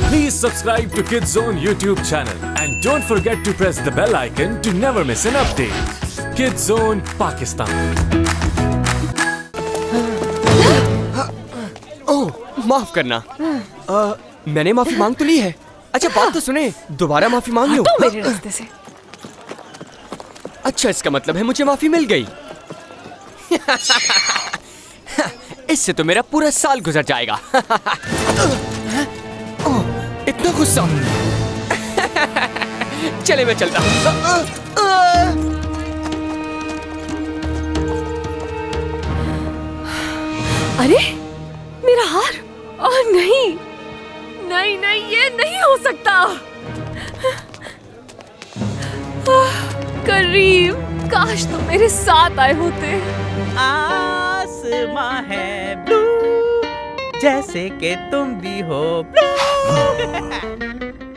Please subscribe to Kids Zone YouTube channel and don't forget to press the bell icon to never miss an update. Kids Zone Pakistan. ओह, माफ करना। मैंने माफी मांग तो ली है। अच्छा बात तो सुने, दोबारा माफी मांग लूं? मेरे रास्ते से। अच्छा इसका मतलब है मुझे माफी मिल गई। इससे तो मेरा पूरा साल गुजर जाएगा। ओह, इतना गुस्सा। चले मैं चलता हूँ। अरे मेरा हार। ओह नहीं नहीं नहीं, ये नहीं हो सकता। करीम, काश तुम मेरे साथ आए होते। आसमां है ब्लू, जैसे कि तुम भी हो ब्लू।